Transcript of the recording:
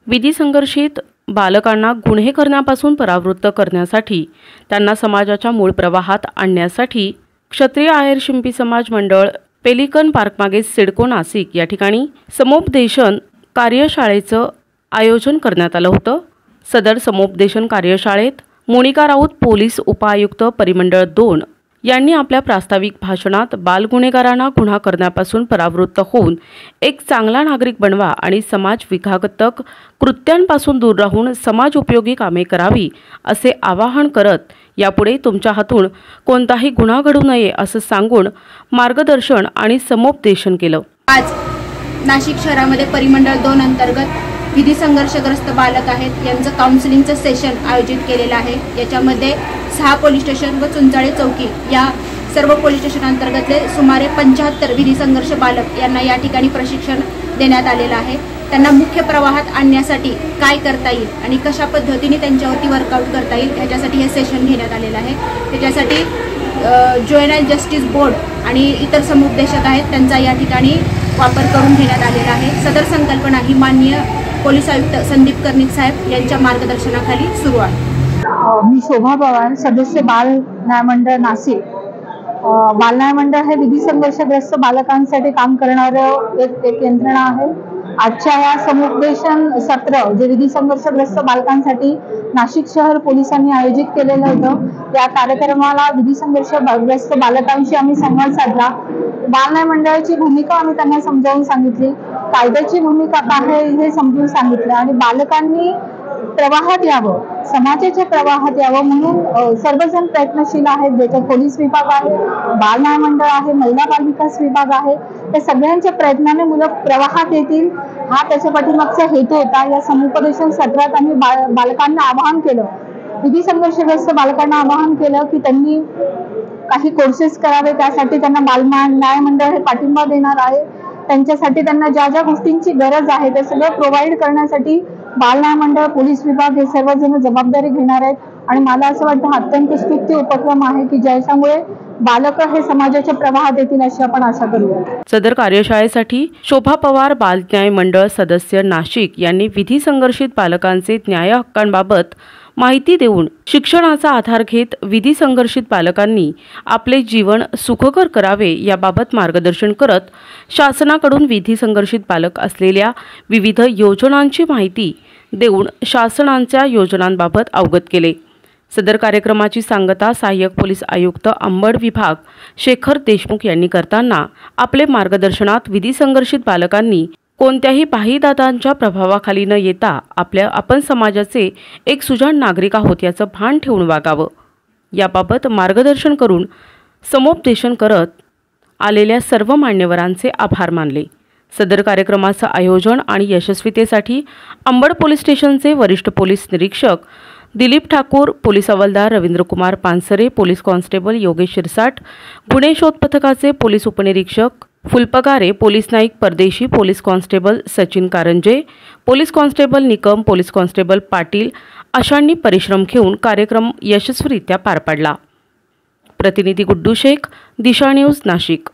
विधी संघर्षित बालकांना गुन्हे करण्यापासून परावृत्त करण्यासाठी त्यांना समाजाच्या मूळ प्रवाहात आणण्यासाठी क्षत्रिय आहेर शिंपी समाज मंडळ पेलिकन पार्कमागे सिडको नाशिक या ठिकाणी समुपदेशन कार्यशाळेचं आयोजन करण्यात आलं होतं। सदर समुपदेशन कार्यशाळेत मोनिका राऊत पोलीस उपायुक्त परिमंडळ 2 यांनी आपल्या प्रास्ताविक भाषणात बाल गुन्हेगारांना गुन्हा करण्यापासून परावृत्त होऊन एक चांगला नागरिक बनवा आणि समाज विघातक कृत्यांपासून दूर राहून समाज उपयोगी कामे करावी असे आवाहन करत यापुढे तुमच्या हातून कोणताही गुन्हा घडू नये असं सांगून मार्गदर्शन आणि समुपदेशन केलं। आज नाशिक शहरामध्ये परिमंडळ 2 अंतर्गत विधी संघर्षग्रस्त बालक आहेत यांचं काउन्सिलिंगचं सेशन आयोजित केलेलं आहे। याच्यामध्ये 6 पोलीस स्टेशन व चुंचाळे चौकी या सर्व पोलीस स्टेशन अंतर्गतले सुमारे 75 विधी संघर्ष बालक यांना या ठिकाणी प्रशिक्षण देण्यात आलेलं आहे। त्यांना मुख्य प्रवाहात आणण्यासाठी काय करता येईल आणि कशा पद्धतीने त्यांच्यावरती वर्कआउट करता येईल याच्यासाठी हे सेशन घेण्यात आलेलं आहे। त्याच्यासाठी ज्युवेनाइल जस्टिस बोर्ड आणि इतर समुपदेशक आहेत त्यांचा या ठिकाणी वापर करून घेण्यात आलेला आहे। सदर संकल्पना ही माननीय पोलीस आयुक्त संदीप कर्णिक साहेब यांच्या मार्गदर्शनाखाली सुरू आहे। मी शोभा पवार, सदस्य बाल न्याय मंडळ नाशिक। बाल न्याय मंडळ हे विधी संघर्षग्रस्त बालकांसाठी काम करणारं एक यंत्रणा आहे। आजच्या या समुपदेशन सत्र जे विधी संघर्षग्रस्त बालकांसाठी नाशिक शहर पोलिसांनी आयोजित केलेलं होतं, या कार्यक्रमाला विधी संघर्षग्रस्त बालकांशी आम्ही संवाद साधला। बाल न्याय मंडळाची भूमिका आम्ही त्यांना समजावून सांगितली, कायद्याची भूमिका काय आहे हे समजून सांगितलं आणि बालकांनी प्रवाहात यावं, समाजाच्या प्रवाहात यावं म्हणून सर्वजण प्रयत्नशील आहेत। ज्याच्यात पोलीस विभाग आहे, बाल न्याय मंडळ आहे, महिला बाल विकास विभाग आहे, त्या सगळ्यांच्या प्रयत्नाने मुलं प्रवाहात येतील हा त्याच्या पाठीमागचा हेतू होता। या समुपदेशन सत्रात आम्ही बालकांना आवाहन केलं, विधी संघर्षग्रस्त बालकांना आवाहन केलं की त्यांनी काही कोर्सेस करावे, त्यासाठी त्यांना बाल न्याय मंडळ हे पाठिंबा देणार आहे। त्यांच्यासाठी त्यांना ज्या ज्या गोष्टींची गरज आहे ते सगळं प्रोव्हाइड करण्यासाठी बाल न्याय मंडळ, पोलीस विभाग हे सर्वजण जबाबदारी घेणार आहेत आणि मला असं वाटतं हा अत्यंत स्तुत्य उपक्रम आहे की ज्याच्यामुळे बालक हे समाजाच्या प्रवाहात येतील अशी आपण आशा करूया। सदर कार्यशाळेसाठी शोभा पवार बाल न्याय मंडळ सदस्य नाशिक यांनी विधी संघर्षित बालकांचे न्याय हक्कांबाबत माहिती देऊन शिक्षणाचा आधार घेत विधी संघर्षित बालकांनी आपले जीवन सुखकर करावे याबाबत मार्गदर्शन करत शासनाकडून विधी संघर्षित बालक असलेल्या विविध योजनांची माहिती देऊन शासनाच्या योजनांबाबत अवगत केले। सदर कार्यक्रमाची सांगता सहाय्यक पोलीस आयुक्त अंबड विभाग शेखर देशमुख यांनी करताना आपले मार्गदर्शनात विधी संघर्षित बालकांनी कोणत्याही बाहीदादांच्या प्रभावाखाली न येता आपण समाजाचे एक सुजाण नागरिक आहोत याचं भान ठेवून वागावं याबाबत मार्गदर्शन करून समुपदेशन करत आलेल्या सर्व मान्यवरांचे आभार मानले। सदर कार्यक्रमाचं आयोजन आणि यशस्वीतेसाठी अंबड पोलीस स्टेशनचे वरिष्ठ पोलीस निरीक्षक दिलीप ठाकूर, पोलीस हवालदार रवींद्रकुमार पानसरे, पोलीस कॉन्स्टेबल योगेश शिरसाट, गुन्हे शोध पथकाचे पोलीस उपनिरीक्षक फुलपगारे, पोलीस नाईक Pardeshi, police constable Sachin Karanje, police constable Nikam, police constable Patil अशांनी परिश्रम घेऊन कार्यक्रम यशस्वीरित्या पार पाडला। प्रतिनिधी गुड्डू शेख, दिशा न्यूज नाशिक।